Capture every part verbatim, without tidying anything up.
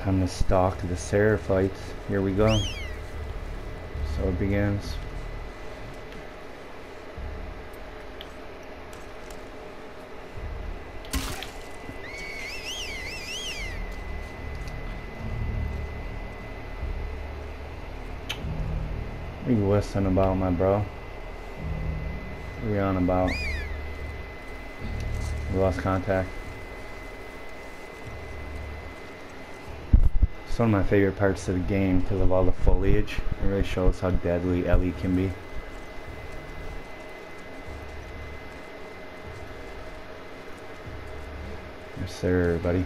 Time to stalk the Seraphites. Here we go. So it begins. What are you whistling about, my bro? What are you on about? We lost contact. It's one of my favorite parts of the game because of all the foliage. It really shows how deadly Ellie can be. Yes sir, buddy.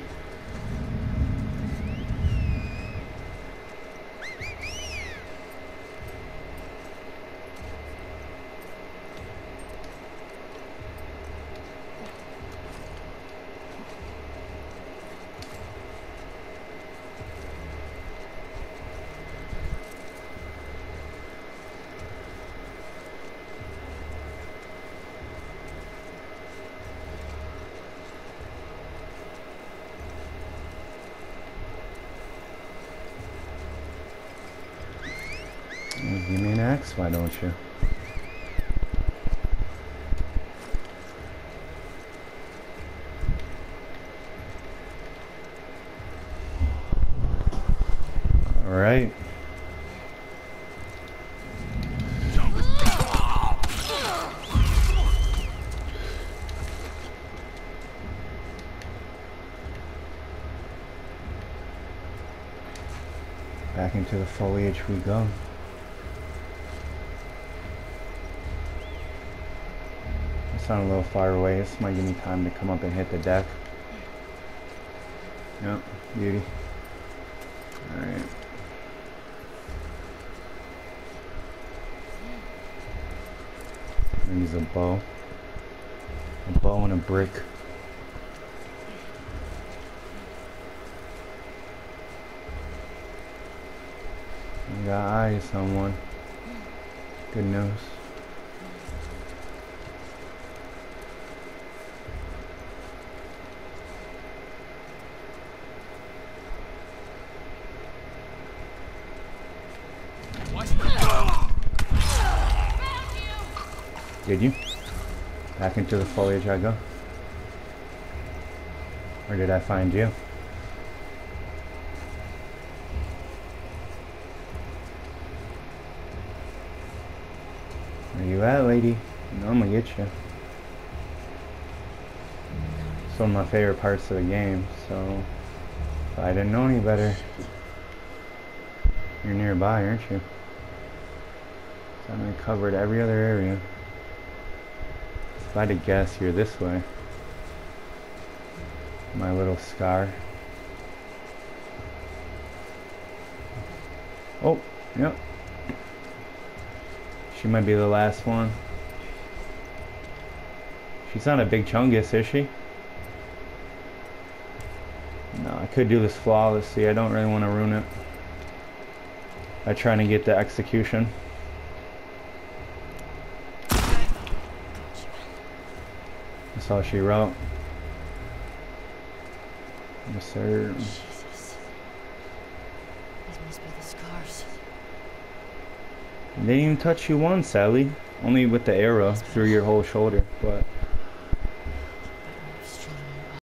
Give me an axe, why don't you? All right. Back into the foliage we go. Sound a little far away. This might give me time to come up and hit the deck. Yep, beauty. Alright. Use a bow. A bow and a brick. You got eyes on one. Good news. Did you? Back into the foliage I go? Or did I find you? Where you at, lady? You know I'm gonna get you. It's one of my favorite parts of the game, so if I didn't know any better. You're nearby, aren't you? So I covered every other area. If I had to guess, you're this way. My little scar. Oh, yep. She might be the last one. She's not a big chungus, is she? No, I could do this flawlessly. I don't really want to ruin it by trying to get the execution. That's all she wrote. Yes, sir. Jesus. These must be the scars. They didn't even touch you once, Ellie. Only with the arrow through your whole shoulder, but